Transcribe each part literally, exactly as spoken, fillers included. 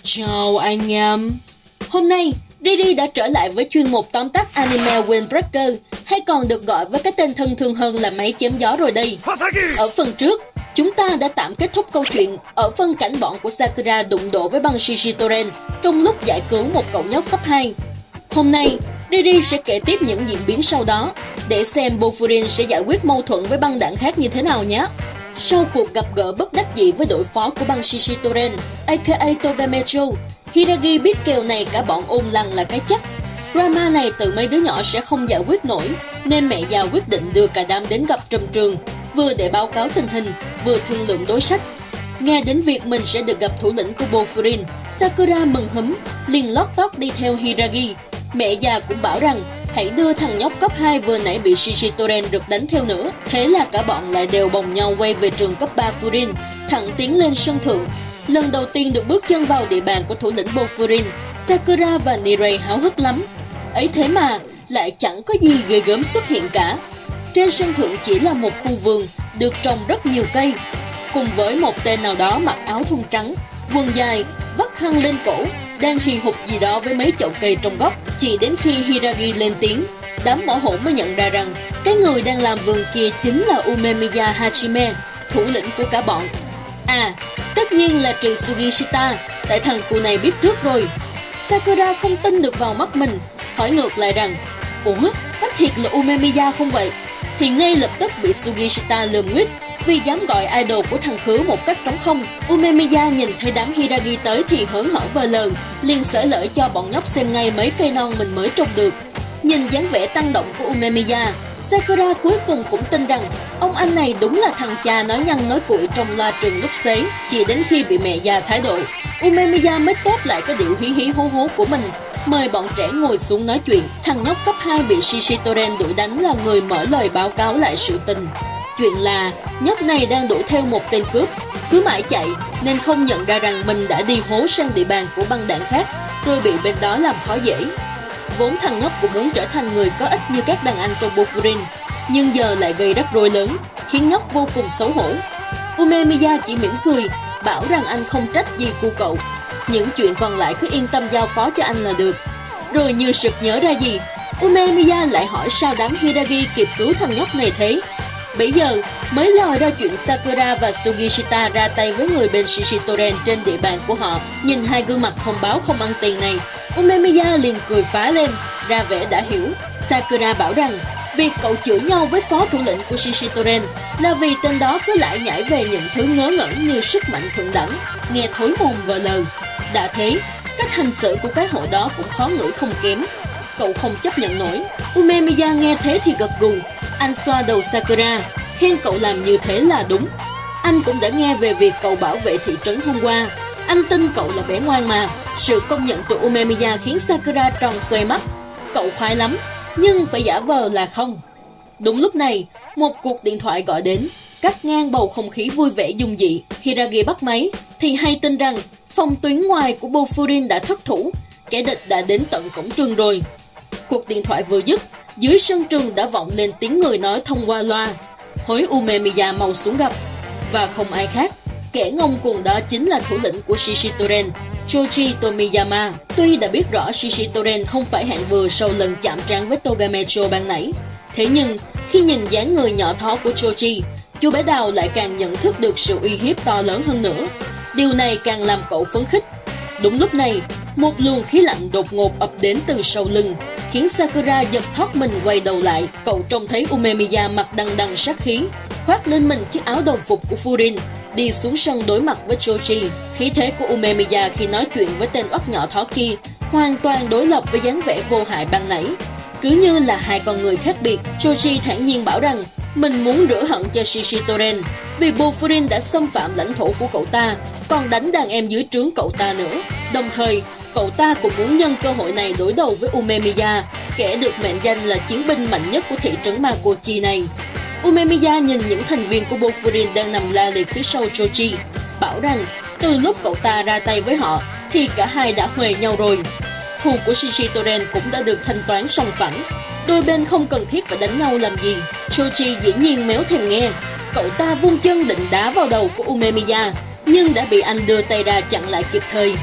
Chào anh em. Hôm nay, Riri đã trở lại với chuyên mục tóm tắt anime Windbreaker, hay còn được gọi với cái tên thân thương hơn là Máy Chém Gió rồi đây. Ở phần trước, chúng ta đã tạm kết thúc câu chuyện ở phân cảnh bọn của Sakura đụng độ với băng Shishitoren trong lúc giải cứu một cậu nhóc cấp hai. Hôm nay, Riri sẽ kể tiếp những diễn biến sau đó, để xem Bofurin sẽ giải quyết mâu thuẫn với băng đảng khác như thế nào nhé. Sau cuộc gặp gỡ bất đắc dĩ với đội phó của băng Shishitoren, aka Togamecho, Hiragi biết kèo này cả bọn ôm lăng là cái chắc. Drama này từ mấy đứa nhỏ sẽ không giải quyết nổi, nên mẹ già quyết định đưa cả đám đến gặp Trầm Trường, vừa để báo cáo tình hình, vừa thương lượng đối sách. Nghe đến việc mình sẽ được gặp thủ lĩnh của Bofurin, Sakura mừng húm, liền lót tót đi theo Hiragi. Mẹ già cũng bảo rằng hãy đưa thằng nhóc cấp hai vừa nãy bị Shishitoren rượt đánh theo nữa. Thế là cả bọn lại đều bồng nhau quay về trường cấp ba Furin, thẳng tiến lên sân thượng. Lần đầu tiên được bước chân vào địa bàn của thủ lĩnh Bofurin, Sakura và Nirei háo hức lắm. Ấy thế mà lại chẳng có gì ghê gớm xuất hiện cả. Trên sân thượng chỉ là một khu vườn được trồng rất nhiều cây, cùng với một tên nào đó mặc áo thun trắng, quần dài, vắt khăn lên cổ, đang hì hục gì đó với mấy chậu cây trong góc. Chỉ đến khi Hiragi lên tiếng, đám mỏ hổn mới nhận ra rằng cái người đang làm vườn kia chính là Umemiya Hachime, thủ lĩnh của cả bọn. À, tất nhiên là trừ Sugishita, tại thằng cụ này biết trước rồi. Sakura không tin được vào mắt mình, hỏi ngược lại rằng, ủa, có thiệt là Umemiya không vậy? Thì ngay lập tức bị Sugishita lườm nguyết vì dám gọi idol của thằng khứa một cách trống không. Umemiya nhìn thấy đám Hiragi tới thì hớn hở vờ lờ, liền xởi lởi cho bọn nhóc xem ngay mấy cây non mình mới trồng được. Nhìn dáng vẻ tăng động của Umemiya, Sakura cuối cùng cũng tin rằng ông anh này đúng là thằng cha nói nhăn nói cuội trong loa trường lúc xế. Chỉ đến khi bị mẹ già thái độ, Umemiya mới tốt lại cái điệu hí hí hố hố của mình, mời bọn trẻ ngồi xuống nói chuyện. Thằng nhóc cấp hai bị Shishitoren đuổi đánh là người mở lời báo cáo lại sự tình. Chuyện là nhóc này đang đuổi theo một tên cướp, cứ mãi chạy nên không nhận ra rằng mình đã đi hố sang địa bàn của băng đảng khác, rồi bị bên đó làm khó dễ. Vốn thằng nhóc cũng muốn trở thành người có ích như các đàn anh trong Bofurin, nhưng giờ lại gây rắc rối lớn, khiến nhóc vô cùng xấu hổ. Umemiya chỉ mỉm cười, bảo rằng anh không trách gì cu cậu, những chuyện còn lại cứ yên tâm giao phó cho anh là được. Rồi như sực nhớ ra gì, Umemiya lại hỏi sao đám Hiragi kịp cứu thằng nhóc này thế. Bây giờ mới lòi ra chuyện Sakura và Sugishita ra tay với người bên Shishitoren trên địa bàn của họ. Nhìn hai gương mặt không báo không ăn tiền này, Umemiya liền cười phá lên, ra vẻ đã hiểu. Sakura bảo rằng việc cậu chửi nhau với phó thủ lĩnh của Shishitoren là vì tên đó cứ lại nhảy về những thứ ngớ ngẩn như sức mạnh thượng đẳng, nghe thối mồm vờ lờ. Đã thế, cách hành xử của cái hội đó cũng khó ngửi không kém. Cậu không chấp nhận nổi. Umemiya nghe thế thì gật gù. Anh xoa đầu Sakura, khen cậu làm như thế là đúng. Anh cũng đã nghe về việc cậu bảo vệ thị trấn hôm qua. Anh tin cậu là bé ngoan mà. Sự công nhận từ Umemiya khiến Sakura tròn xoay mắt. Cậu khoái lắm, nhưng phải giả vờ là không. Đúng lúc này, một cuộc điện thoại gọi đến, cắt ngang bầu không khí vui vẻ dung dị. Hiragi bắt máy thì hay tin rằng phòng tuyến ngoài của Bofurin đã thất thủ, kẻ địch đã đến tận cổng trường rồi. Cuộc điện thoại vừa dứt, dưới sân trường đã vọng lên tiếng người nói thông qua loa, hối Umemiya mau xuống gặp. Và không ai khác, kẻ ngông cuồng đó chính là thủ lĩnh của Shishitoren, Choji Tomiyama. Tuy đã biết rõ Shishitoren không phải hạng vừa sau lần chạm trán với Togamecho ban nãy, thế nhưng khi nhìn dáng người nhỏ thó của Choji, chú bé Đào lại càng nhận thức được sự uy hiếp to lớn hơn nữa. Điều này càng làm cậu phấn khích. Đúng lúc này, một luồng khí lạnh đột ngột ập đến từ sau lưng, khiến Sakura giật thoát mình quay đầu lại. Cậu trông thấy Umemiya mặt đằng đằng sát khí, khoác lên mình chiếc áo đồng phục của Furin, đi xuống sân đối mặt với Choji. Khí thế của Umemiya khi nói chuyện với tên oắt nhỏ thó kia hoàn toàn đối lập với dáng vẻ vô hại ban nãy, cứ như là hai con người khác biệt. Choji thản nhiên bảo rằng mình muốn rửa hận cho Shishitoren vì Bofurin đã xâm phạm lãnh thổ của cậu ta, còn đánh đàn em dưới trướng cậu ta nữa. Đồng thời, cậu ta cũng muốn nhân cơ hội này đối đầu với Umemiya, kẻ được mệnh danh là chiến binh mạnh nhất của thị trấn Makochi này. Umemiya nhìn những thành viên của Bofurin đang nằm la liệt phía sau Choji, bảo rằng từ lúc cậu ta ra tay với họ thì cả hai đã huề nhau rồi. Thù của Shishitoren cũng đã được thanh toán sòng phẳng, đôi bên không cần thiết phải đánh nhau làm gì. Choji dĩ nhiên méo thèm nghe. Cậu ta vung chân định đá vào đầu của Umemiya, nhưng đã bị anh đưa tay ra chặn lại kịp thời.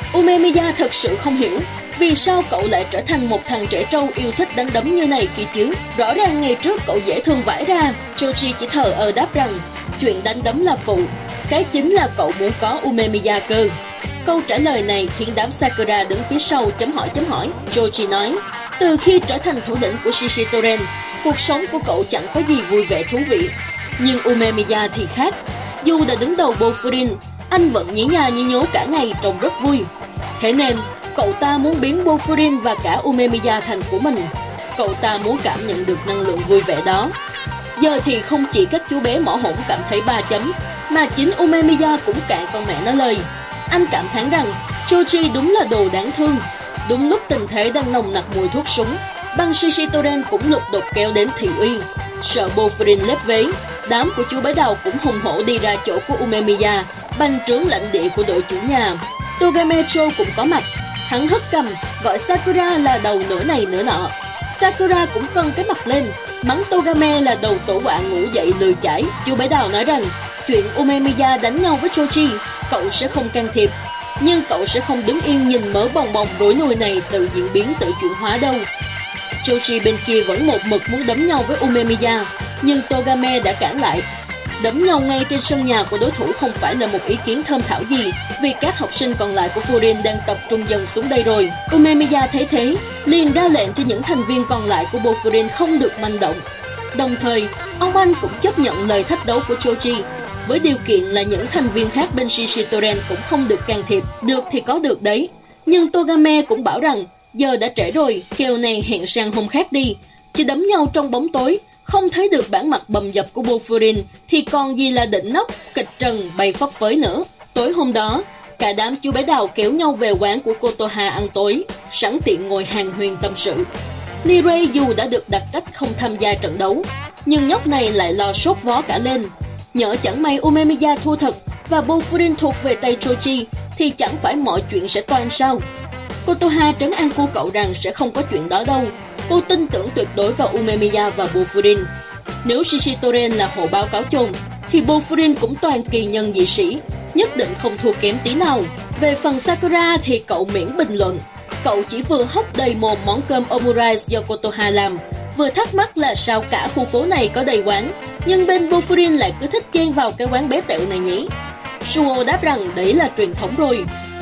Umemiya thật sự không hiểu vì sao cậu lại trở thành một thằng trẻ trâu yêu thích đánh đấm như này kia chứ. Rõ ràng ngày trước cậu dễ thương vãi ra. Choji chỉ thờ ơ đáp rằng chuyện đánh đấm là phụ, cái chính là cậu muốn có Umemiya cơ. Câu trả lời này khiến đám Sakura đứng phía sau chấm hỏi chấm hỏi. Choji nói, từ khi trở thành thủ lĩnh của Shishitoren, cuộc sống của cậu chẳng có gì vui vẻ thú vị. Nhưng Umemiya thì khác. Dù đã đứng đầu Bofurin, anh vẫn nhí nha nhí nhố cả ngày trông rất vui. Thế nên, cậu ta muốn biến Bofurin và cả Umemiya thành của mình. Cậu ta muốn cảm nhận được năng lượng vui vẻ đó. Giờ thì không chỉ các chú bé mỏ hổn cảm thấy ba chấm, mà chính Umemiya cũng cạn con mẹ nó lời. Anh cảm thán rằng Choji đúng là đồ đáng thương. Đúng lúc tình thế đang nồng nặc mùi thuốc súng, băng Shishitoren cũng lục đục kéo đến thị uy. Sợ Bofurin lép vế, đám của chú bé đầu cũng hùng hổ đi ra chỗ của Umemiya, bành trướng lãnh địa của đội chủ nhà. Togame Cho cũng có mặt. Hắn hất cằm, gọi Sakura là đầu nửa này nửa nọ. Sakura cũng cân cái mặt lên, mắng Togame là đầu tổ quạ ngủ dậy lười chải. Chú bé đào nói rằng chuyện Umemiya đánh nhau với Choji, cậu sẽ không can thiệp. Nhưng cậu sẽ không đứng yên nhìn mớ bòng bòng rối nùi này tự diễn biến tự chuyển hóa đâu. Choji bên kia vẫn một mực muốn đấm nhau với Umemiya, nhưng Togame đã cản lại. Đấm nhau ngay trên sân nhà của đối thủ không phải là một ý kiến thơm thảo gì, vì các học sinh còn lại của Furin đang tập trung dần xuống đây rồi. Umemiya thấy thế, liền ra lệnh cho những thành viên còn lại của Bofurin không được manh động. Đồng thời, ông anh cũng chấp nhận lời thách đấu của Choji, với điều kiện là những thành viên khác bên Shishitoren cũng không được can thiệp. Được thì có được đấy, nhưng Togame cũng bảo rằng giờ đã trễ rồi, kèo này hẹn sang hôm khác đi. Chỉ đấm nhau trong bóng tối, không thấy được bản mặt bầm dập của Bofurin thì còn gì là đỉnh nóc, kịch trần bay phấp phới nữa. Tối hôm đó, cả đám chú bé đào kéo nhau về quán của Kotoha ăn tối, sẵn tiện ngồi hàn huyên tâm sự. Nirei dù đã được đặt cách không tham gia trận đấu, nhưng nhóc này lại lo sốt vó cả lên. Nhỡ chẳng may Umemiya thua thật và Bofurin thuộc về tay Choji thì chẳng phải mọi chuyện sẽ toan sao? Kotoha trấn an cô cậu rằng sẽ không có chuyện đó đâu. Cô tin tưởng tuyệt đối vào Umemiya và Bofurin. Nếu Shishitoren là hồ báo cáo chồn, thì Bofurin cũng toàn kỳ nhân dị sĩ, nhất định không thua kém tí nào. Về phần Sakura thì cậu miễn bình luận. Cậu chỉ vừa hốc đầy mồm món cơm omurice do Kotoha làm, vừa thắc mắc là sao cả khu phố này có đầy quán, nhưng bên Bofurin lại cứ thích chen vào cái quán bé tẹo này nhỉ. Suo đáp rằng đấy là truyền thống rồi.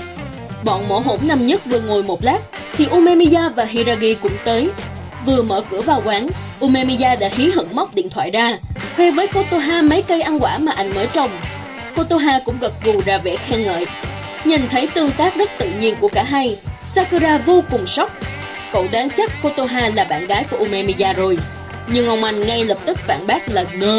Bọn mỏ hổn năm nhất vừa ngồi một lát thì Umemiya và Hiragi cũng tới. Vừa mở cửa vào quán, Umemiya đã hí hửng móc điện thoại ra, khoe với Kotoha mấy cây ăn quả mà anh mới trồng. Kotoha cũng gật gù ra vẻ khen ngợi. Nhìn thấy tương tác rất tự nhiên của cả hai, Sakura vô cùng sốc. Cậu đoán chắc Kotoha là bạn gái của Umemiya rồi, nhưng ông anh ngay lập tức phản bác là no,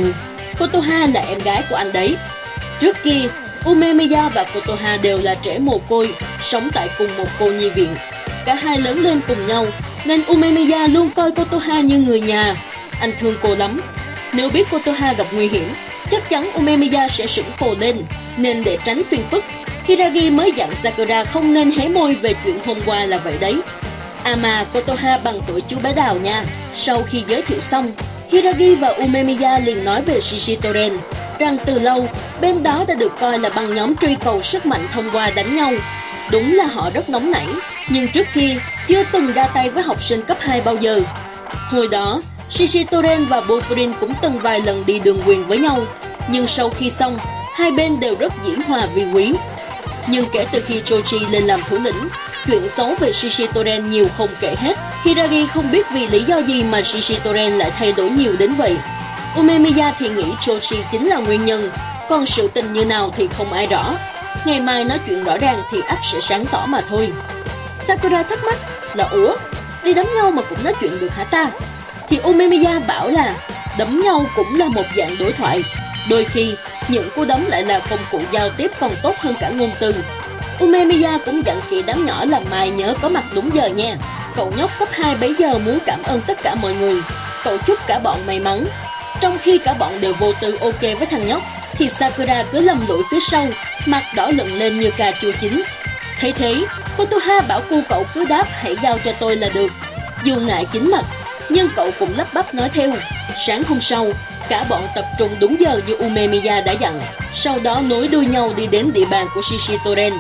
Kotoha là em gái của anh đấy. Trước kia, Umemiya và Kotoha đều là trẻ mồ côi, sống tại cùng một cô nhi viện. Cả hai lớn lên cùng nhau, nên Umemiya luôn coi Kotoha như người nhà. Anh thương cô lắm. Nếu biết Kotoha gặp nguy hiểm, chắc chắn Umemiya sẽ sững cổ lên, nên để tránh phiền phức, Hiragi mới dặn Sakura không nên hé môi về chuyện hôm qua là vậy đấy. À mà Kotoha bằng tuổi chú bé đào nha. Sau khi giới thiệu xong, Hiragi và Umemiya liền nói về Shishitoren, rằng từ lâu bên đó đã được coi là băng nhóm truy cầu sức mạnh thông qua đánh nhau. Đúng là họ rất nóng nảy, nhưng trước kia chưa từng ra tay với học sinh cấp hai bao giờ. Hồi đó, Shishitoren và Bofurin cũng từng vài lần đi đường quyền với nhau, nhưng sau khi xong, hai bên đều rất dĩ hòa vi quý. Nhưng kể từ khi Choji lên làm thủ lĩnh, chuyện xấu về Shishitoren nhiều không kể hết. Hiragi không biết vì lý do gì mà Shishitoren lại thay đổi nhiều đến vậy. Umemiya thì nghĩ Choji chính là nguyên nhân, còn sự tình như nào thì không ai rõ. Ngày mai nói chuyện rõ ràng thì ắt sẽ sáng tỏ mà thôi. Sakura thắc mắc là ủa, đi đấm nhau mà cũng nói chuyện được hả ta? Thì Umemiya bảo là đấm nhau cũng là một dạng đối thoại. Đôi khi, những cú đấm lại là công cụ giao tiếp còn tốt hơn cả ngôn từ. Umemiya cũng dặn kỹ đám nhỏ là mai nhớ có mặt đúng giờ nha. Cậu nhóc cấp hai bấy giờ muốn cảm ơn tất cả mọi người. Cậu chúc cả bọn may mắn. Trong khi cả bọn đều vô tư ok với thằng nhóc, thì Sakura cứ lầm lũi phía sau, mặt đỏ lựng lên như cà chua chín. Thấy thế, Kotoha bảo cu cậu cứ đáp hãy giao cho tôi là được. Dù ngại chính mặt, nhưng cậu cũng lắp bắp nói theo. Sáng hôm sau, cả bọn tập trung đúng giờ như Umemiya đã dặn. Sau đó nối đuôi nhau đi đến địa bàn của Shishitoren.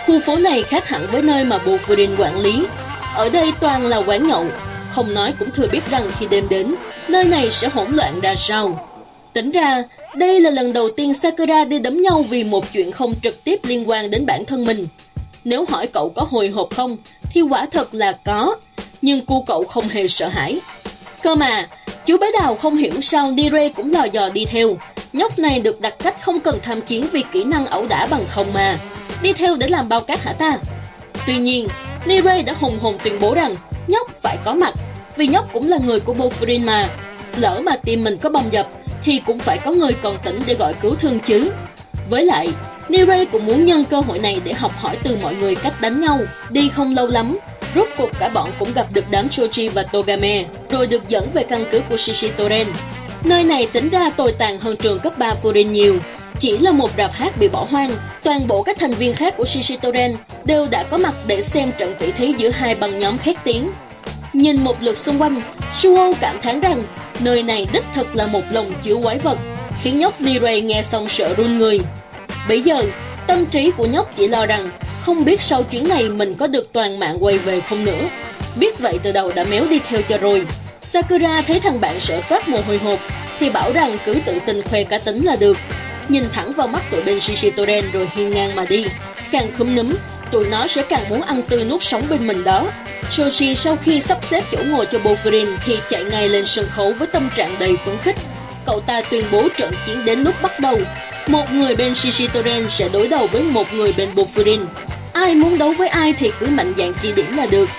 Khu phố này khác hẳn với nơi mà Bofurin quản lý. Ở đây toàn là quán nhậu, không nói cũng thừa biết rằng khi đêm đến, nơi này sẽ hỗn loạn ra sao. Tính ra, đây là lần đầu tiên Sakura đi đấm nhau vì một chuyện không trực tiếp liên quan đến bản thân mình. Nếu hỏi cậu có hồi hộp không, thì quả thật là có, nhưng cu cậu không hề sợ hãi. Cơ mà, chú bé Đào không hiểu sao Nire cũng lò dò đi theo. Nhóc này được đặt cách không cần tham chiến vì kỹ năng ẩu đả bằng không mà. Đi theo để làm bao cát hả ta? Tuy nhiên, Nire đã hùng hồn tuyên bố rằng nhóc phải có mặt, vì nhóc cũng là người của Bofurin mà. Lỡ mà team mình có bom dập, thì cũng phải có người còn tỉnh để gọi cứu thương chứ. Với lại, Nire cũng muốn nhân cơ hội này để học hỏi từ mọi người cách đánh nhau. Đi không lâu lắm, rốt cuộc cả bọn cũng gặp được đám Choji và Togame, rồi được dẫn về căn cứ của Shishitoren. Nơi này tính ra tồi tàn hơn trường cấp ba Furin nhiều. Chỉ là một rạp hát bị bỏ hoang, toàn bộ các thành viên khác của Shishitoren đều đã có mặt để xem trận tỷ thí giữa hai băng nhóm khét tiếng. Nhìn một lượt xung quanh, Suo cảm thán rằng nơi này đích thực là một lồng chứa quái vật, khiến nhóc Nire nghe xong sợ run người. Bây giờ, tâm trí của nhóc chỉ lo rằng không biết sau chuyến này mình có được toàn mạng quay về không nữa. Biết vậy từ đầu đã méo đi theo cho rồi. Sakura thấy thằng bạn sợ toát mồ hôi hột thì bảo rằng cứ tự tin khoe cá tính là được. Nhìn thẳng vào mắt tụi bên Shishitoren rồi hiên ngang mà đi. Càng khúm núm, tụi nó sẽ càng muốn ăn tươi nuốt sống bên mình đó. Choji sau khi sắp xếp chỗ ngồi cho Bofurin thì chạy ngay lên sân khấu với tâm trạng đầy phấn khích. Cậu ta tuyên bố trận chiến đến lúc bắt đầu. Một người bên Shishitoren sẽ đối đầu với một người bên Bofurin. Ai muốn đấu với ai thì cứ mạnh dạn chỉ điểm là được.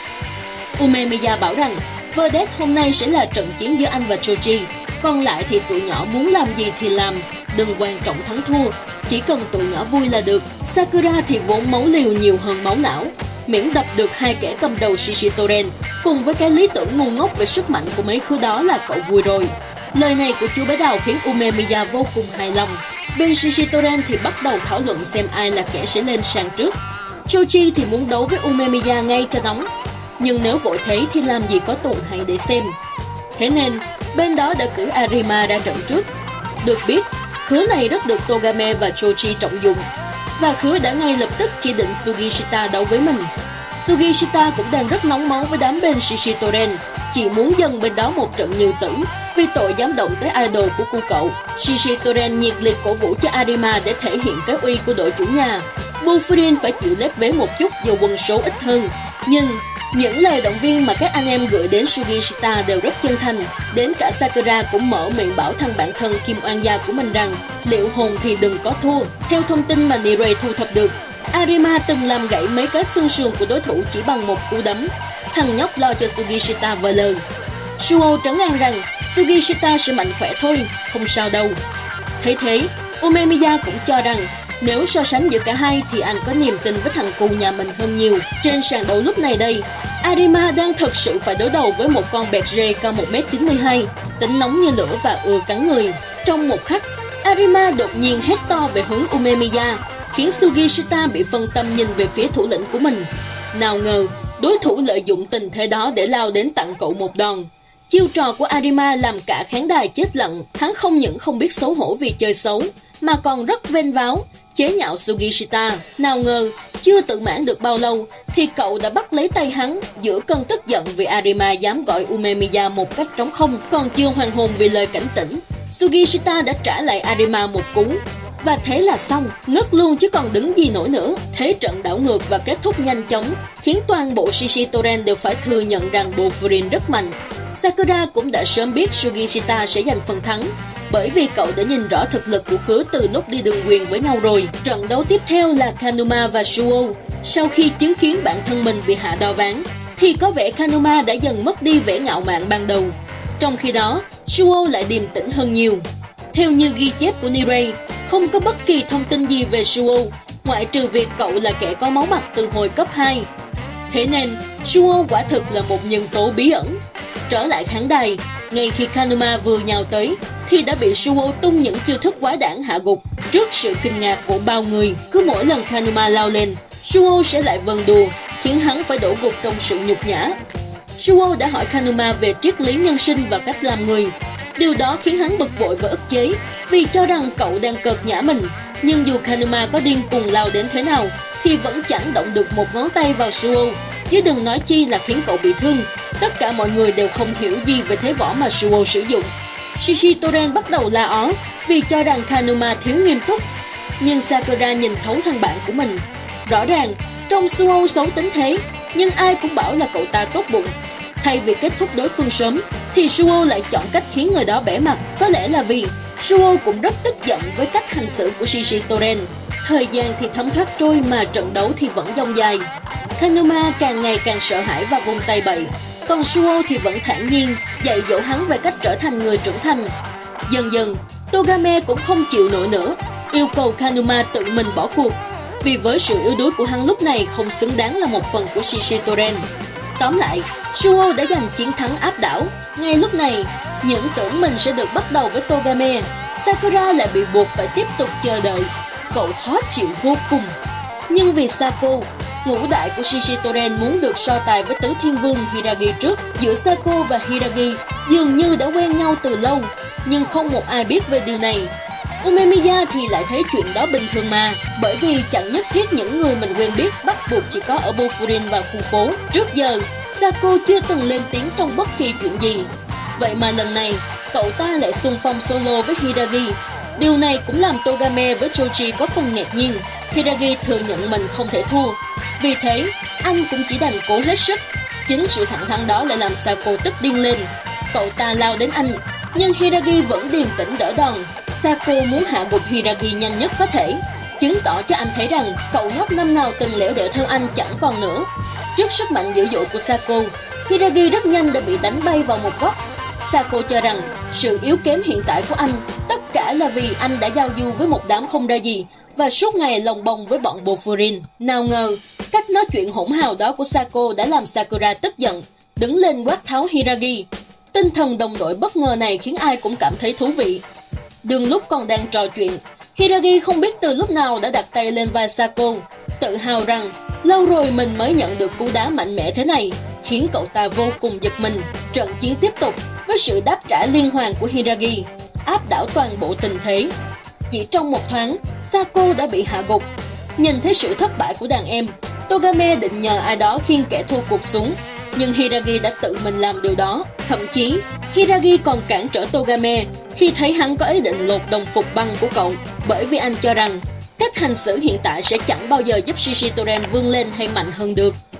Umemiya bảo rằng Verdet hôm nay sẽ là trận chiến giữa anh và Choji. Còn lại thì tụi nhỏ muốn làm gì thì làm, đừng quan trọng thắng thua, chỉ cần tụi nhỏ vui là được. Sakura thì vốn máu liều nhiều hơn máu não, miễn đập được hai kẻ cầm đầu Shishitoren cùng với cái lý tưởng ngu ngốc về sức mạnh của mấy khứa đó là cậu vui rồi. Lời này của chú bé Đào khiến Umemiya vô cùng hài lòng. Bên Shishitoren thì bắt đầu thảo luận xem ai là kẻ sẽ lên sàn trước. Choji thì muốn đấu với Umemiya ngay cho nóng, nhưng nếu vội thế thì làm gì có tuần hay để xem. Thế nên bên đó đã cử Arima ra trận trước. Được biết, khứa này rất được Togame và Choji trọng dụng, và khứa đã ngay lập tức chỉ định Sugishita đấu với mình. Sugishita cũng đang rất nóng máu với đám bên Shishitoren, chỉ muốn dâng bên đó một trận như tử vì tội dám động tới idol của cô cậu. Shishitoren nhiệt liệt cổ vũ cho Arima để thể hiện cái uy của đội chủ nhà. Bofurin phải chịu lép vế một chút do quân số ít hơn, nhưng những lời động viên mà các anh em gửi đến Sugishita đều rất chân thành. Đến cả Sakura cũng mở miệng bảo thằng bạn thân Kim Oan Gia của mình rằng liệu hồn thì đừng có thua. Theo thông tin mà Nire thu thập được, Arima từng làm gãy mấy cái xương sườn của đối thủ chỉ bằng một cú đấm. Thằng nhóc lo cho Sugishita vờ lờ. Suo trấn an rằng Sugishita sẽ mạnh khỏe thôi, không sao đâu. Thấy thế, Umemiya cũng cho rằng nếu so sánh giữa cả hai thì anh có niềm tin với thằng cu nhà mình hơn nhiều. Trên sàn đấu lúc này đây, Arima đang thật sự phải đối đầu với một con bẹt rê cao một mét chín mươi hai, tính nóng như lửa và ưa cắn người. Trong một khắc, Arima đột nhiên hét to về hướng Umemiya, khiến Sugishita bị phân tâm nhìn về phía thủ lĩnh của mình. Nào ngờ, đối thủ lợi dụng tình thế đó để lao đến tặng cậu một đòn. Chiêu trò của Arima làm cả khán đài chết lặng. Hắn không những không biết xấu hổ vì chơi xấu, mà còn rất vênh váo, chế nhạo Sugishita. Nào ngờ, chưa tự mãn được bao lâu, thì cậu đã bắt lấy tay hắn giữa cơn tức giận vì Arima dám gọi Umemiya một cách trống không. Còn chưa hoàn hồn vì lời cảnh tỉnh, Sugishita đã trả lại Arima một cú. Và thế là xong, ngất luôn chứ còn đứng gì nổi nữa. Thế trận đảo ngược và kết thúc nhanh chóng, khiến toàn bộ Shishitoren đều phải thừa nhận rằng Bofurin rất mạnh. Sakura cũng đã sớm biết Sugishita sẽ giành phần thắng, bởi vì cậu đã nhìn rõ thực lực của khứa từ lúc đi đường quyền với nhau rồi. Trận đấu tiếp theo là Kanuma và Suo. Sau khi chứng kiến bản thân mình bị hạ đo ván, thì có vẻ Kanuma đã dần mất đi vẻ ngạo mạn ban đầu. Trong khi đó, Suo lại điềm tĩnh hơn nhiều. Theo như ghi chép của Nire, không có bất kỳ thông tin gì về Suo, ngoại trừ việc cậu là kẻ có máu mặt từ hồi cấp hai. Thế nên, Suo quả thực là một nhân tố bí ẩn. Trở lại khán đài, ngay khi Kanuma vừa nhào tới, thì đã bị Suo tung những chiêu thức quái đản hạ gục trước sự kinh ngạc của bao người. Cứ mỗi lần Kanuma lao lên, Suo sẽ lại vần đùa, khiến hắn phải đổ gục trong sự nhục nhã. Suo đã hỏi Kanuma về triết lý nhân sinh và cách làm người. Điều đó khiến hắn bực bội và ức chế, vì cho rằng cậu đang cợt nhã mình. Nhưng dù Kanuma có điên cuồng lao đến thế nào, thì vẫn chẳng động được một ngón tay vào Suo, chứ đừng nói chi là khiến cậu bị thương. Tất cả mọi người đều không hiểu gì về thế võ mà Suo sử dụng. Shishitoren bắt đầu la ó vì cho rằng Kanuma thiếu nghiêm túc, nhưng Sakura nhìn thấu thằng bạn của mình. Rõ ràng trong Suo xấu tính thế, nhưng ai cũng bảo là cậu ta tốt bụng. Thay vì kết thúc đối phương sớm thì Suo lại chọn cách khiến người đó bẽ mặt. Có lẽ là vì Suo cũng rất tức giận với cách hành xử của Shishitoren. Thời gian thì thấm thoát trôi mà trận đấu thì vẫn dông dài. Kanuma càng ngày càng sợ hãi và vung tay bậy, còn Suo thì vẫn thản nhiên dạy dỗ hắn về cách trở thành người trưởng thành. Dần dần, Togame cũng không chịu nổi nữa, yêu cầu Kanuma tự mình bỏ cuộc, vì với sự yếu đuối của hắn lúc này không xứng đáng là một phần của Shishitoren. Tóm lại, Suo đã giành chiến thắng áp đảo. Ngay lúc này, những tưởng mình sẽ được bắt đầu với Togame, Sakura lại bị buộc phải tiếp tục chờ đợi. Cậu khó chịu vô cùng. Nhưng vì Sako, ngũ đại của Shishitoren muốn được so tài với tứ thiên vương Hiragi trước, giữa Sako và Hiragi dường như đã quen nhau từ lâu, nhưng không một ai biết về điều này. Umemiya thì lại thấy chuyện đó bình thường mà, bởi vì chẳng nhất thiết những người mình quen biết bắt buộc chỉ có ở Bofurin và khu phố. Trước giờ, Sako chưa từng lên tiếng trong bất kỳ chuyện gì. Vậy mà lần này, cậu ta lại xung phong solo với Hiragi. Điều này cũng làm Togame với Choji có phần ngạc nhiên. Hiragi thừa nhận mình không thể thua, vì thế anh cũng chỉ đành cố hết sức. Chính sự thẳng thắn đó lại làm Sako tức điên lên. Cậu ta lao đến anh, nhưng Hiragi vẫn điềm tĩnh đỡ đòn. Sako muốn hạ gục Hiragi nhanh nhất có thể, chứng tỏ cho anh thấy rằng cậu nhóc năm nào từng lẻo đẻo theo anh chẳng còn nữa. Trước sức mạnh dữ dội của Sako, Hiragi rất nhanh đã bị đánh bay vào một góc. Sako cho rằng sự yếu kém hiện tại của anh tất cả là vì anh đã giao du với một đám không ra gì và suốt ngày lồng bồng với bọn Bofurin. Nào ngờ, cách nói chuyện hỗn hào đó của Sako đã làm Sakura tức giận, đứng lên quát tháo Hiragi. Tinh thần đồng đội bất ngờ này khiến ai cũng cảm thấy thú vị. Đương lúc còn đang trò chuyện, Hiragi không biết từ lúc nào đã đặt tay lên vai Sako, tự hào rằng lâu rồi mình mới nhận được cú đá mạnh mẽ thế này, khiến cậu ta vô cùng giật mình. Trận chiến tiếp tục với sự đáp trả liên hoàn của Hiragi, áp đảo toàn bộ tình thế. Chỉ trong một thoáng, Sako đã bị hạ gục. Nhìn thấy sự thất bại của đàn em, Togame định nhờ ai đó khiêng kẻ thua cuộc xuống, nhưng Hiragi đã tự mình làm điều đó. Thậm chí, Hiragi còn cản trở Togame khi thấy hắn có ý định lột đồng phục băng của cậu, bởi vì anh cho rằng cách hành xử hiện tại sẽ chẳng bao giờ giúp Shishitoren vươn lên hay mạnh hơn được.